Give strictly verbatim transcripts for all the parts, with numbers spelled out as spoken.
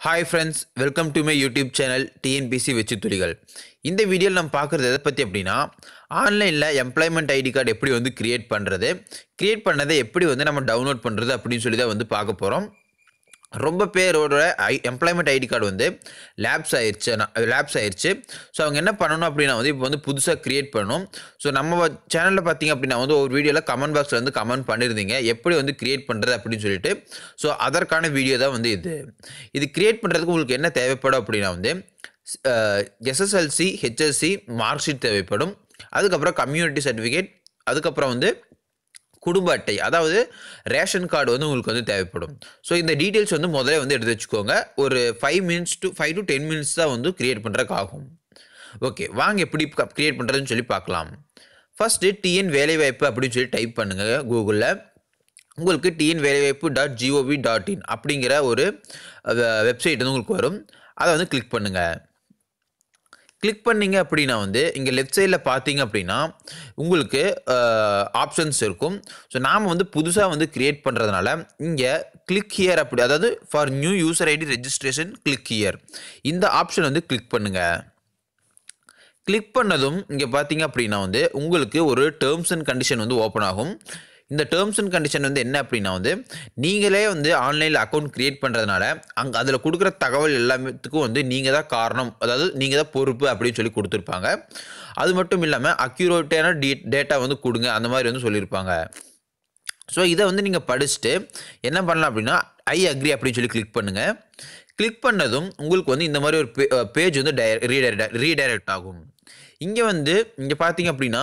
Hi friends, welcome to my YouTube channel T N P S C Vetri Thuligal. இந்த வீடியோல நம்ம பார்க்குறது எதை பற்றி அப்படின்னா ஆன்லைனில் எம்ப்ளாய்மெண்ட் ஐடி கார்டு எப்படி வந்து கிரியேட் பண்ணுறது கிரியேட் பண்ணதை எப்படி வந்து நம்ம டவுன்லோட் பண்ணுறது அப்படின்னு சொல்லி தான் வந்து பார்க்க போகிறோம். ரொம்ப பேரோட ஐ எம்ப்ளாய்மெண்ட் ஐடி கார்டு வந்து லேப்ஸ் ஆயிடுச்சு லேப்ஸ் ஆயிடுச்சு ஸோ அவங்க என்ன பண்ணணும் அப்படின்னா வந்து இப்போ வந்து புதுசாக க்ரியேட் பண்ணணும். ஸோ நம்ம சேனலில் பார்த்தீங்க அப்படின்னா வந்து ஒரு வீடியோவில் கமெண்ட் பாக்ஸில் வந்து கமெண்ட் பண்ணியிருந்தீங்க எப்படி வந்து க்ரியேட் பண்ணுறது அப்படின்னு சொல்லிட்டு. ஸோ அதற்கான வீடியோ தான் வந்து இது இது க்ரியேட் பண்ணுறதுக்கு உங்களுக்கு என்ன தேவைப்படும் அப்படின்னா வந்து எஸ்எஸ்எல்சி ஹெச்எஸ்சி மார்க் ஷீட் தேவைப்படும். அதுக்கப்புறம் கம்யூனிட்டி சர்டிஃபிகேட், அதுக்கப்புறம் வந்து குடும்ப அட்டை, அதாவது ரேஷன் கார்டு வந்து உங்களுக்கு வந்து தேவைப்படும். ஸோ இந்த டீட்டெயில்ஸ் வந்து முதல்ல வந்து எடுத்து வச்சுக்கோங்க. ஒரு five minutes to five to ten minutes தான் வந்து க்ரியேட் பண்ணுறதுக்கு ஆகும். ஓகே, வாங்க எப்படி க்ரியேட் பண்ணுறதுன்னு சொல்லி பார்க்கலாம். ஃபஸ்ட்டு டிஎன் வேலைவாய்ப்பு அப்படின்னு சொல்லி டைப் பண்ணுங்கள் கூகுளில். உங்களுக்கு டிஎன் வேலைவாய்ப்பு டாட் ஜிஓவி டாட் இன் அப்படிங்கிற ஒரு வெப்சைட் வந்து உங்களுக்கு வரும். அதை வந்து கிளிக் பண்ணுங்கள். கிளிக் பண்ணிங்க அப்படின்னா வந்து இங்கே லெஃப்ட் சைடில் பார்த்தீங்க அப்படின்னா உங்களுக்கு ஆப்ஷன்ஸ் இருக்கும். ஸோ நாம் வந்து புதுசாக வந்து க்ரியேட் பண்ணுறதுனால இங்கே கிளிக் ஹியர் அப்படி, அதாவது for new user ID registration click here, இந்த ஆப்ஷன் வந்து கிளிக் பண்ணுங்கள். கிளிக் பண்ணதும் இங்கே பார்த்தீங்க அப்படின்னா வந்து உங்களுக்கு ஒரு டேர்ம்ஸ் அண்ட் கண்டிஷன் வந்து ஓப்பன் ஆகும். இந்த டேர்ம்ஸ் அண்ட் கண்டிஷன் வந்து என்ன அப்படின்னா வந்து நீங்களே வந்து ஆன்லைனில் அக்கௌண்ட் க்ரியேட் பண்ணுறதுனால அங்கே அதில் கொடுக்குற தகவல் எல்லாத்துக்கும் வந்து நீங்கள் தான் காரணம், அதாவது நீங்கள் தான் பொறுப்பு அப்படின்னு சொல்லி கொடுத்துருப்பாங்க. அது மட்டும் இல்லாமல் அக்யூரேட்டான டீ டேட்டா வந்து கொடுங்க அந்த மாதிரி வந்து சொல்லியிருப்பாங்க. ஸோ இதை வந்து நீங்கள் படிச்சுட்டு என்ன பண்ணலாம் அப்படின்னா ஐ அக்ரி அப்படின்னு சொல்லி கிளிக் பண்ணுங்கள். கிளிக் பண்ணதும் உங்களுக்கு வந்து இந்த மாதிரி ஒரு பேஜ் வந்து டை ரீடைரக்ட் ரீடைரக்ட் ஆகும். இங்கே வந்து இங்கே பார்த்தீங்க அப்படின்னா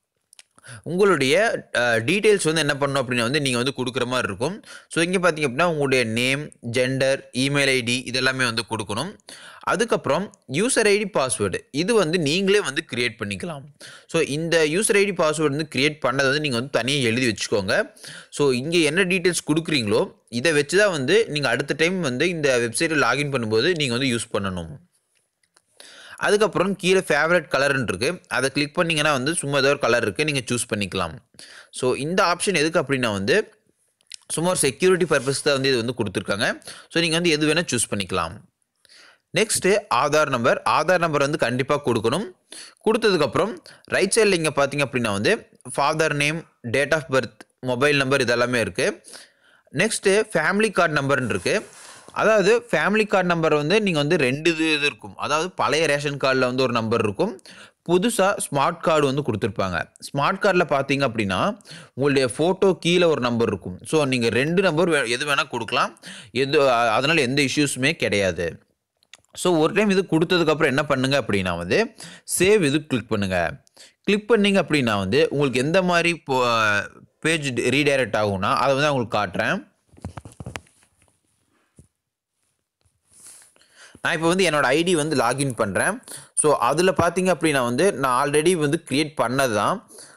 உங்களுடைய டீட்டெயில்ஸ் வந்து என்ன பண்ணணும் அப்படின்னா வந்து நீங்கள் வந்து கொடுக்குற மாதிரி இருக்கும். ஸோ இங்கே பார்த்தீங்க அப்படின்னா உங்களுடைய நேம், ஜெண்டர், இமெயில் ஐடி இதெல்லாமே வந்து கொடுக்கணும். அதுக்கப்புறம் யூசர் ஐடி பாஸ்வேர்டு இது வந்து நீங்களே வந்து க்ரியேட் பண்ணிக்கலாம். ஸோ இந்த யூசர் ஐடி பாஸ்வேர்டு வந்து க்ரியேட் பண்ணதை வந்து நீங்கள் வந்து தனியாக எழுதி வச்சுக்கோங்க. ஸோ இங்கே என்ன டீட்டெயில்ஸ் கொடுக்குறீங்களோ இதை வச்சு தான் வந்து நீங்கள் அடுத்த டைம் வந்து இந்த வெப்சைட்டில் லாகின் பண்ணும்போது நீங்கள் வந்து யூஸ் பண்ணணும். அதுக்கப்புறம் கீழே ஃபேவரட் கலர்னு இருக்குது, அதை கிளிக் பண்ணிங்கன்னா வந்து சும்மா ஏதோ ஒரு கலர் இருக்குது, நீங்கள் சூஸ் பண்ணிக்கலாம். ஸோ இந்த ஆப்ஷன் எதுக்கு அப்படின்னா வந்து சும்மா ஒரு செக்யூரிட்டி பர்பஸ் தான் வந்து இது வந்து கொடுத்துருக்காங்க. ஸோ நீங்கள் வந்து எது வேணால் சூஸ் பண்ணிக்கலாம். Next Aadhaar number. Aadhaar number வந்து கண்டிப்பாக கொடுக்கணும். கொடுத்ததுக்கப்புறம் ரைட் சைடில் இங்கே பார்த்தீங்க அப்படின்னா வந்து father name, date of birth, mobile number இதெல்லாமே இருக்குது. நெக்ஸ்ட்டு ஃபேமிலி கார்டு நம்பர்னு இருக்குது. அதாவது ஃபேமிலி கார்டு நம்பர் வந்து நீங்கள் வந்து ரெண்டு இது இது இருக்கும். அதாவது பழைய ரேஷன் கார்டில் வந்து ஒரு நம்பர் இருக்கும், புதுசாக ஸ்மார்ட் கார்டு வந்து கொடுத்துருப்பாங்க. ஸ்மார்ட் கார்டில் பார்த்தீங்க அப்படின்னா உங்களுடைய ஃபோட்டோ கீழே ஒரு நம்பர் இருக்கும். ஸோ நீங்கள் ரெண்டு நம்பர் எது வேணால் கொடுக்கலாம், எது அதனால் எந்த இஷ்யூஸுமே கிடையாது. ஸோ ஒரு டைம் இது கொடுத்ததுக்கப்புறம் என்ன பண்ணுங்கள் அப்படின்னா வந்து சேவ் இது கிளிக் பண்ணுங்கள். கிளிக் பண்ணிங்க அப்படின்னா வந்து உங்களுக்கு எந்த மாதிரி பேஜ் ரீடைரக்ட் ஆகும்னா அதை வந்து நான் உங்களுக்கு காட்டுறேன். நான் இப்போ வந்து என்னோடய ஐடி வந்து லாகின் பண்ணுறேன். ஸோ அதில் பார்த்தீங்க அப்படின்னா வந்து நான் ஆல்ரெடி வந்து க்ரியேட் பண்ணது தான்.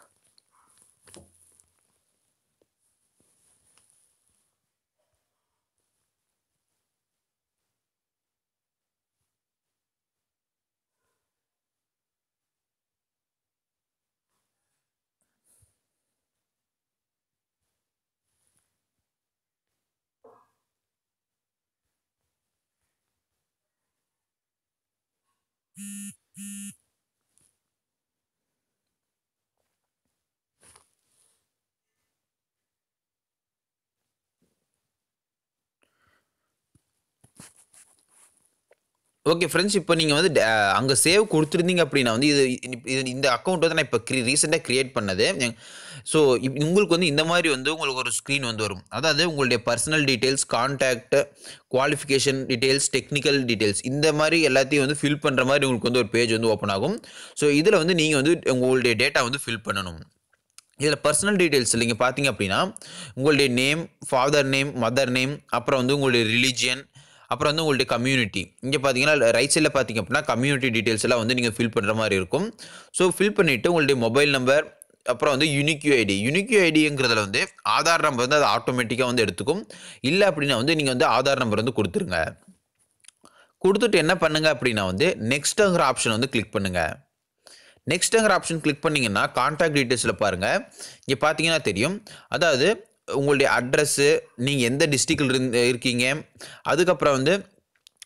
ஓகே ஃப்ரெண்ட்ஸ், இப்போ நீங்கள் வந்து அங்கே சேவ் கொடுத்துருந்தீங்க அப்படின்னா வந்து இது இது இந்த அக்கௌண்ட் வந்து நான் இப்போ க்ரி ரீசெண்டாக க்ரியேட் பண்ணது. ஸோ உங்களுக்கு வந்து இந்த மாதிரி வந்து உங்களுக்கு ஒரு ஸ்க்ரீன் வந்து வரும். அதாவது உங்களுடைய personal details, contact, qualification details, technical details இந்த மாதிரி எல்லாத்தையும் வந்து ஃபில் பண்ணுற மாதிரி உங்களுக்கு வந்து ஒரு பேஜ் வந்து ஓப்பன் ஆகும். ஸோ இதில் வந்து நீங்கள் வந்து உங்களுடைய டேட்டா வந்து ஃபில் பண்ணணும். இதில் பர்சனல் டீட்டெயில்ஸ் நீங்கள் பார்த்தீங்க அப்படின்னா உங்களுடைய name, father name, mother name, அப்புறம் வந்து உங்களுடைய ரிலீஜியன், அப்புறம் வந்து உங்களுடைய கம்யூனிட்டி. இங்கே பார்த்தீங்கன்னா ரைட் சைடில் பார்த்தீங்க அப்படின்னா கம்யூனிட்டி டீட்டெயில்ஸ் எல்லாம் வந்து நீங்கள் ஃபில் பண்ணுற மாதிரி இருக்கும். ஸோ ஃபில் பண்ணிவிட்டு உங்களுடைய மொபைல் நம்பர், அப்புறம் வந்து யூனிக்யூ ஐடி. யூனிக்யூ ஐடிங்கிறதுல வந்து ஆதார் நம்பர் வந்து அது ஆட்டோமேட்டிக்காக வந்து எடுத்துக்கும். இல்லை அப்படின்னா வந்து நீங்கள் வந்து ஆதார் நம்பர் வந்து கொடுத்துருங்க. கொடுத்துட்டு என்ன பண்ணுங்கள் அப்படின்னா வந்து நெக்ஸ்ட்டுங்கிற ஆப்ஷன் வந்து கிளிக் பண்ணுங்கள். நெக்ஸ்ட்டுங்கிற ஆப்ஷன் கிளிக் பண்ணிங்கன்னா கான்டாக்ட் டீட்டெயில்ஸில் பாருங்கள். இங்கே பார்த்தீங்கன்னா தெரியும், அதாவது உங்களுடைய அட்ரஸ்ஸு, நீங்கள் எந்த டிஸ்ட்ரிக்டில் இருந்து இருக்கீங்க, அதுக்கப்புறம் வந்து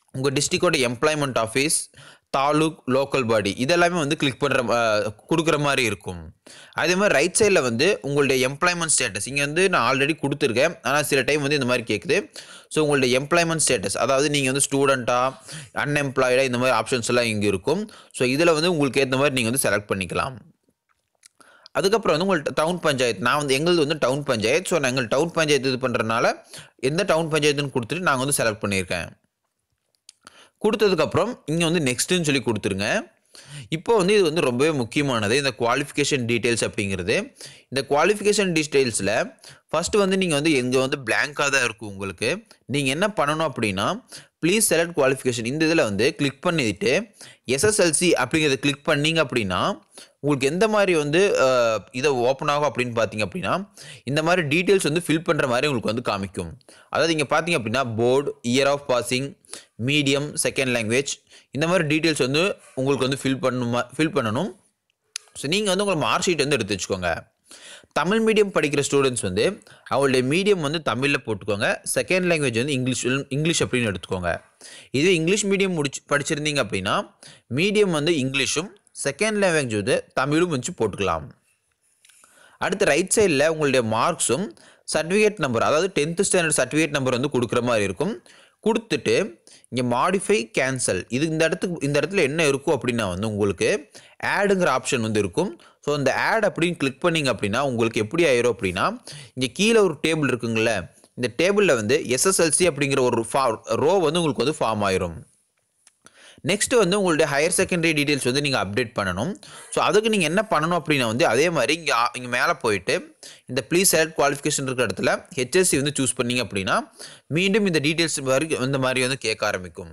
உங்கள் டிஸ்ட்ரிக்டோட employment office, taluk, local body இதெல்லாமே வந்து கிளிக் பண்ணுற கொடுக்குற மாதிரி இருக்கும். அதே மாதிரி ரைட் சைடில் வந்து உங்களுடைய எம்ப்ளாய்மெண்ட் ஸ்டேட்டஸ் இங்கே வந்து நான் ஆல்ரெடி கொடுத்துருக்கேன். ஆனால் சில டைம் வந்து இந்த மாதிரி கேட்குது. ஸோ உங்களுடைய எம்ப்ளாய்மெண்ட் ஸ்டேட்டஸ் அதாவது நீங்கள் வந்து ஸ்டூடெண்ட்டாக, அன்எம்ப்ளாய்டாக இந்த மாதிரி ஆப்ஷன்ஸ் எல்லாம் இங்கே இருக்கும். ஸோ இதில் வந்து உங்களுக்கு ஏற்ற மாதிரி நீங்கள் வந்து செலக்ட் பண்ணிக்கலாம். அதுக்கப்புறம் வந்து உங்கள்ட்ட டவுன் பஞ்சாயத்து நான் வந்து எங்களுது வந்து டவுன் பஞ்சாயத்து. ஸோ நாங்கள் டவுன் பஞ்சாயத்து இது பண்ணுறதுனால எந்த டவுன் பஞ்சாயத்துன்னு கொடுத்துட்டு நாங்கள் வந்து செலக்ட் பண்ணியிருக்கேன். கொடுத்ததுக்கப்புறம் இங்கே வந்து நெக்ஸ்ட்டுன்னு சொல்லி கொடுத்துருங்க. இப்போ வந்து இது வந்து ரொம்பவே முக்கியமானது இந்த குவாலிஃபிகேஷன் டீட்டெயில்ஸ் அப்படிங்கிறது. இந்த குவாலிஃபிகேஷன் டீட்டெயில்ஸில் ஃபஸ்ட்டு வந்து நீங்கள் வந்து எங்கே வந்து பிளாங்காக தான் இருக்கும் உங்களுக்கு. நீங்கள் என்ன பண்ணணும் அப்படின்னா ப்ளீஸ் செலக்ட் குவாலிஃபிகேஷன் இந்த இதில் வந்து கிளிக் பண்ணிவிட்டு எஸ்எஸ்எல்சி அப்படிங்கிறத கிளிக் பண்ணிங்க அப்படின்னா உங்களுக்கு எந்த மாதிரி வந்து இதை ஓப்பன் ஆகும் அப்படின்னு பார்த்தீங்க அப்படின்னா இந்த மாதிரி டீட்டெயில்ஸ் வந்து ஃபில் பண்ணுற மாதிரி உங்களுக்கு வந்து காமிக்கும். அதாவது இங்கே பார்த்தீங்க அப்படின்னா board, year of passing, medium, second language இந்த மாதிரி டீட்டெயில்ஸ் வந்து உங்களுக்கு வந்து ஃபில் பண்ணணுமா ஃபில் பண்ணணும். ஸோ நீங்கள் வந்து உங்கள் மார்க் ஷீட் வந்து எடுத்து வச்சுக்கோங்க. தமிழ் மீடியம் படிக்கிற ஸ்டூடெண்ட்ஸ் வந்து அவங்களுடைய மீடியம் வந்து தமிழில் போட்டுக்கோங்க. செகண்ட் லாங்குவேஜ் வந்து இங்கிலீஷ் இங்கிலீஷ் அப்படின்னு எடுத்துக்கோங்க. இதே இங்கிலீஷ் மீடியம் முடிச்சு படிச்சிருந்தீங்க அப்படின்னா மீடியம் வந்து இங்கிலீஷும் செகண்ட் லாங்குவேஜ் வந்து தமிழும் வச்சு போட்டுக்கலாம். அடுத்து ரைட் சைடில் உங்களுடைய மார்க்ஸும் சர்டிஃபிகேட் நம்பர் அதாவது டென்த்து ஸ்டாண்டர்ட் சர்டிஃபிகேட் நம்பர் வந்து கொடுக்குற மாதிரி இருக்கும். கொடுத்துட்டு இங்கே மாடிஃபை கேன்சல் இது இந்த இடத்துக்கு இந்த இடத்துல என்ன இருக்கும் அப்படின்னா வந்து உங்களுக்கு ஆடுங்கிற ஆப்ஷன் வந்து இருக்கும். ஸோ இந்த ஆட் அப்படின்னு கிளிக் பண்ணிங்க அப்படின்னா உங்களுக்கு எப்படி ஆயிரும் அப்படின்னா இங்கே கீழே ஒரு டேபிள் இருக்குங்கள இந்த டேபிளில் வந்து எஸ்எஸ்எல்சி அப்படிங்கிற ஒரு ஃபா ரோ வந்து உங்களுக்கு வந்து ஃபார்ம் ஆயிரும். நெக்ஸ்ட் வந்து உங்களுடைய ஹையர் செகண்டரி டீட்டெயில்ஸ் வந்து நீங்கள் அப்டேட் பண்ணணும். ஸோ அதுக்கு நீங்கள் என்ன பண்ணணும் அப்படின்னா வந்து அதே மாதிரி இங்கே இங்கே மேலே போயிட்டு இந்த ப்ளீஸ் செலக்ட் குவாலிஃபிகேஷன் இருக்கிற இடத்துல ஹெச்எஸ்சி வந்து சூஸ் பண்ணிங்க அப்படின்னா மீண்டும் இந்த டீட்டெயில்ஸ் வரைக்கும் இந்த மாதிரி வந்து கேட்க ஆரம்பிக்கும்.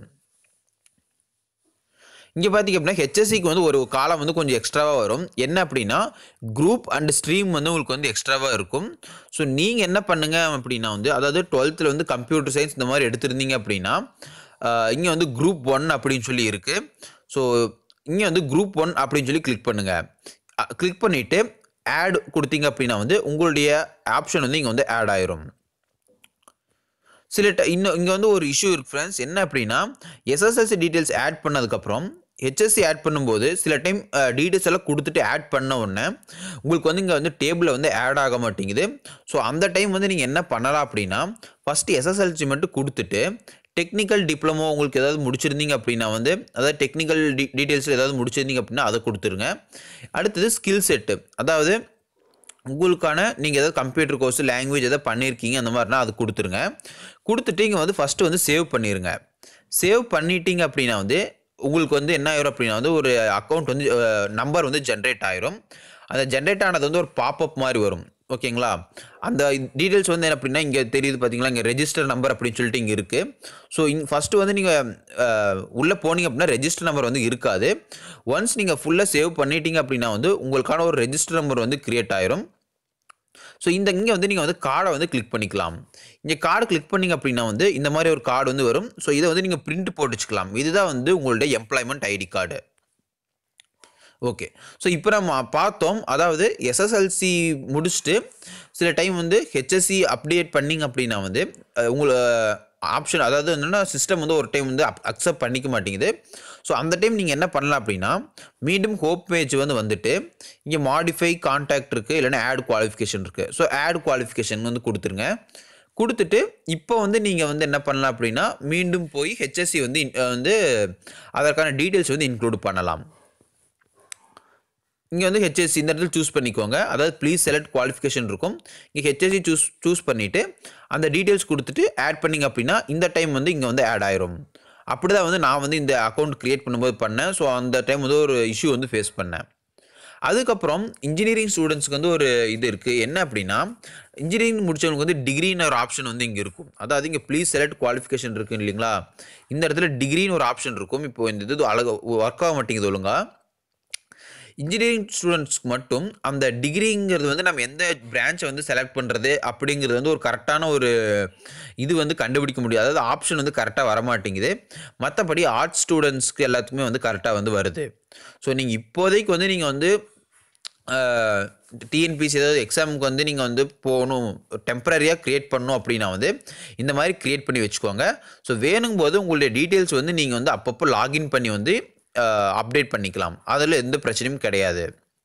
இங்கே பார்த்தீங்க அப்படின்னா ஹெச்எஸ்சிக்கு வந்து ஒரு காலம் வந்து கொஞ்சம் எக்ஸ்ட்ராவாக வரும். என்ன அப்படின்னா குரூப் அண்ட் ஸ்ட்ரீம் வந்து உங்களுக்கு வந்து எக்ஸ்ட்ராவாக இருக்கும். ஸோ நீங்கள் என்ன பண்ணுங்க அப்படின்னா வந்து அதாவது டுவெல்த்தில் வந்து கம்ப்யூட்டர் சயின்ஸ் இந்த மாதிரி எடுத்திருந்தீங்க அப்படின்னா இங்கே வந்து குரூப் ஒன் அப்படின்னு சொல்லி இருக்குது. ஸோ இங்கே வந்து குரூப் ஒன் அப்படின்னு சொல்லி கிளிக் பண்ணுங்கள். கிளிக் பண்ணிவிட்டு ஆட் கொடுத்தீங்க அப்படின்னா வந்து உங்களுடைய ஆப்ஷன் வந்து இங்கே வந்து ஆட் ஆயிரும். சில இன்னும் இங்கே வந்து ஒரு இஷ்யூ இருக்குது ஃப்ரெண்ட்ஸ். என்ன அப்படின்னா எஸ்எஸ்எல்சி டீட்டெயில்ஸ் ஆட் பண்ணதுக்கப்புறம் ஹெச்எஸ்சி ஆட் பண்ணும்போது சில டைம் டீட்டெயில்ஸ் எல்லாம் கொடுத்துட்டு ஆட் பண்ண உடனே உங்களுக்கு வந்து இங்கே வந்து டேபிளில் வந்து ஆட் ஆக மாட்டேங்குது. ஸோ அந்த டைம் வந்து நீங்கள் என்ன பண்ணலாம் அப்படின்னா ஃபஸ்ட்டு எஸ்எஸ்எல்சி மட்டும் கொடுத்துட்டு டெக்னிக்கல் டிப்ளமோ உங்களுக்கு ஏதாவது முடிச்சிருந்தீங்க அப்படின்னா வந்து அதாவது டெக்னிக்கல் டி டீட்டெயில்ஸில் ஏதாவது முடிச்சிருந்தீங்க அப்படின்னா அதை கொடுத்துருங்க. அடுத்தது ஸ்கில் செட்டு அதாவது உங்களுக்கான நீங்கள் ஏதாவது கம்ப்யூட்டர் கோர்ஸ் லாங்குவேஜ் எதாவது பண்ணியிருக்கீங்க அந்த மாதிரினா அது கொடுத்துருங்க. கொடுத்துட்டு இங்கே வந்து ஃபஸ்ட்டு வந்து சேவ் பண்ணிடுங்க. சேவ் பண்ணிட்டீங்க அப்படின்னா வந்து உங்களுக்கு வந்து என்ன ஆயிரும் அப்படின்னா வந்து ஒரு அக்கௌண்ட் வந்து நம்பர் வந்து ஜென்ரேட் ஆயிரும். அந்த ஜென்ரேட் ஆனது வந்து ஒரு பாப்அப் மாதிரி வரும். ஓகேங்களா? அந்த டீட்டெயில்ஸ் வந்து என்ன அப்படின்னா இங்கே தெரியுது பார்த்தீங்களா, இங்கே ரெஜிஸ்டர் நம்பர் அப்படின்னு சொல்லிட்டு இங்கே இருக்குது. ஸோ இங்கே ஃபஸ்ட்டு வந்து நீங்கள் உள்ளே போனீங்க அப்படின்னா ரெஜிஸ்டர் நம்பர் வந்து இருக்காது. ஒன்ஸ் நீங்கள் ஃபுல்லாக சேவ் பண்ணிட்டீங்க அப்படின்னா வந்து உங்களுக்கான ஒரு ரெஜிஸ்டர் நம்பர் வந்து கிரியேட் ஆயிரும். ஸோ இந்த இங்கே வந்து நீங்கள் வந்து கார்டை வந்து கிளிக் பண்ணிக்கலாம். இங்கே கார்டு கிளிக் பண்ணிங்க அப்படின்னா வந்து இந்த மாதிரி ஒரு கார்டு வந்து வரும். ஸோ இதை வந்து நீங்கள் பிரிண்ட் போட்டு வச்சுக்கலாம். இதுதான் வந்து உங்களுடைய employment ID card. Okay. So இப்போ நம்ம பார்த்தோம். அதாவது எஸ்எஸ்எல்சி முடிச்சுட்டு சில டைம் வந்து ஹெச்எஸ்சி அப்டேட் பண்ணிங்க அப்படின்னா வந்து உங்களை ஆப்ஷன் அதாவது என்னென்னா சிஸ்டம் வந்து ஒரு டைம் வந்து அக்செப்ட் பண்ணிக்க மாட்டேங்குது. ஸோ அந்த டைம் நீங்கள் என்ன பண்ணலாம் அப்படின்னா மீண்டும் ஹோப் பேஜ் வந்து வந்துட்டு இங்கே மாடிஃபை கான்டாக்ட் இருக்குது, இல்லைன்னா ஆட் குவாலிஃபிகேஷன் இருக்குது. ஸோ ஆட் குவாலிஃபிகேஷன் வந்து கொடுத்துருங்க. கொடுத்துட்டு இப்போ வந்து நீங்கள் வந்து என்ன பண்ணலாம் அப்படின்னா மீண்டும் போய் ஹெச்எஸ்சி வந்து வந்து அதற்கான டீட்டெயில்ஸ் வந்து இன்க்ளூட் பண்ணலாம். இங்கே வந்து ஹெச்எஸ்சி இந்த இடத்துல சூஸ் பண்ணிக்கோங்க. அதாவது ப்ளீஸ் செலக்ட் குவாலிஃபிகேஷன் இருக்கும். இங்கே ஹெச்எஸ்சி சூஸ் சூஸ் பண்ணிவிட்டு அந்த டீட்டெயில்ஸ் கொடுத்துட்டு ஆட் பண்ணிங்க அப்படின்னா இந்த டைம் வந்து இங்கே வந்து ஆட் ஆயிரும். அப்படி தான் வந்து நான் வந்து இந்த அக்கௌண்ட் க்ரியேட் பண்ணும்போது பண்ணேன். ஸோ அந்த டைம் வந்து ஒரு இஷ்யூ வந்து ஃபேஸ் பண்ணேன். அதுக்கப்புறம் இன்ஜினியரிங் ஸ்டூடெண்ட்ஸ்க்கு வந்து ஒரு இது இருக்குது. என்ன அப்படின்னா இன்ஜினியரிங் முடிச்சவங்களுக்கு வந்து டிகிரின்னு ஒரு ஆப்ஷன் வந்து இங்கே இருக்கும். அதாவது இங்கே ப்ளீஸ் செலக்ட் குவாலிஃபிகேஷன் இருக்குது இல்லைங்களா, இந்த இடத்துல டிகிரின்னு ஒரு ஆப்ஷன் இருக்கும். இப்போ இந்த இது அழகாக ஒர்க் ஆக மாட்டேங்குது ஒழுங்கா. இன்ஜினியரிங் ஸ்டூடெண்ட்ஸ்க்கு மட்டும் அந்த டிகிரிங்கிறது வந்து நம்ம எந்த பிரான்ச்சை வந்து செலக்ட் பண்ணுறது அப்படிங்கிறது வந்து ஒரு கரெக்டான ஒரு இது வந்து கண்டுபிடிக்க முடியாது. அதாவது ஆப்ஷன் வந்து கரெக்டாக வரமாட்டேங்குது. மற்றபடி ஆர்ட்ஸ் ஸ்டூடெண்ட்ஸ்க்கு எல்லாத்துக்குமே வந்து கரெக்டாக வந்து வருது. ஸோ நீங்கள் இப்போதைக்கு வந்து நீங்கள் வந்து டிஎன்பிஎஸ்சி ஏதாவது எக்ஸாமுக்கு வந்து நீங்கள் வந்து போகணும், டெம்பரரியாக க்ரியேட் பண்ணணும் அப்படின்னா வந்து இந்த மாதிரி க்ரியேட் பண்ணி வச்சுக்கோங்க. ஸோ வேணுங்கும் போது உங்களுடைய டீட்டெயில்ஸ் வந்து நீங்கள் வந்து அப்பப்போ லாகின் பண்ணி வந்து அப்டேட் பண்ணிக்கலாம். அதில் எந்த பிரச்சனையும் கிடையாது.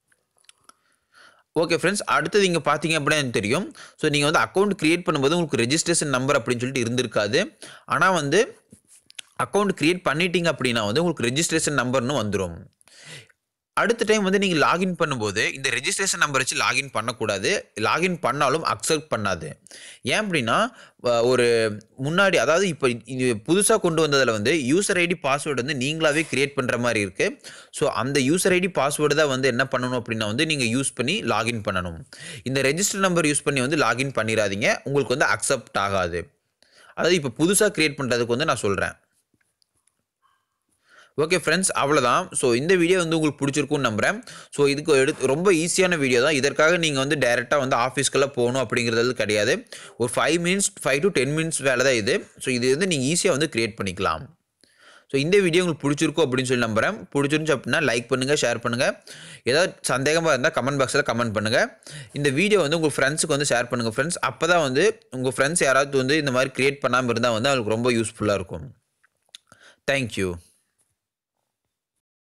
ஓகே ஃப்ரெண்ட்ஸ், அடுத்தது இங்கே பார்த்தீங்க அப்படின்னா எனக்கு தெரியும். ஸோ நீங்கள் வந்து அக்கௌண்ட் க்ரியேட் பண்ணும்போது உங்களுக்கு ரெஜிஸ்ட்ரேஷன் நம்பர் அப்படின்னு சொல்லிட்டு இருந்திருக்காது. ஆனால் வந்து அக்கௌண்ட் க்ரியேட் பண்ணிட்டீங்க அப்படின்னா வந்து உங்களுக்கு ரெஜிஸ்ட்ரேஷன் நம்பர்னு வந்துடும். அடுத்த டைம் வந்து நீங்கள் லாகின் பண்ணும்போது இந்த ரெஜிஸ்ட்ரேஷன் நம்பர் வச்சு லாகின் பண்ணக்கூடாது. லாகின் பண்ணாலும் அக்செப்ட் பண்ணாது. ஏன் அப்படின்னா ஒரு முன்னாடி அதாவது இப்போ இது புதுசாக கொண்டு வந்ததில் வந்து யூசர் ஐடி பாஸ்வேர்டு வந்து நீங்களாகவே கிரியேட் பண்ணுற மாதிரி இருக்குது. ஸோ அந்த யூசர் ஐடி பாஸ்வேர்டு தான் வந்து என்ன பண்ணணும் அப்படின்னா வந்து நீங்கள் யூஸ் பண்ணி லாகின் பண்ணணும். இந்த ரெஜிஸ்டர் நம்பர் யூஸ் பண்ணி வந்து லாகின் பண்ணிடாதீங்க. உங்களுக்கு வந்து அக்செப்ட் ஆகாது. அதாவது இப்போ புதுசாக கிரியேட் பண்ணுறதுக்கு வந்து நான் சொல்கிறேன். ஓகே ஃப்ரெண்ட்ஸ், அவ்வளோதான். ஸோ இந்த வீடியோ வந்து உங்களுக்கு பிடிச்சிருக்குன்னு நம்புகிறேன். ஸோ இதுக்கு எடுத்து ரொம்ப ஈஸியான வீடியோ தான். இதற்காக நீங்கள் வந்து டைரெக்டாக வந்து ஆஃபீஸ்க்கெல்லாம் போகணும் அப்படிங்கிறது கிடையாது. ஒரு five minutes five to ten minutes வேலை தான் இது. ஸோ இது வந்து நீங்கள் ஈஸியாக வந்து க்ரியேட் பண்ணிக்கலாம். ஸோ இந்த வீடியோ உங்களுக்கு பிடிச்சிருக்கும் அப்படின்னு சொல்லி நம்புகிறேன். பிடிச்சிருந்துச்சு அப்படின்னா லைக் பண்ணுங்கள், ஷேர் பண்ணுங்கள். ஏதாவது சந்தேகமாக இருந்தால் கமெண்ட் பாக்ஸில் கமெண்ட் பண்ணுங்கள். இந்த வீடியோ வந்து உங்கள் ஃப்ரெண்ட்ஸுக்கு வந்து ஷேர் பண்ணுங்கள் ஃப்ரெண்ட்ஸ். அப்போ தான் வந்து உங்கள் ஃப்ரெண்ட்ஸ் யாராவது வந்து இந்த மாதிரி க்ரியேட் பண்ணாமல் இருந்தால் வந்து அவங்களுக்கு ரொம்ப யூஸ்ஃபுல்லாக இருக்கும். தேங்க்யூ.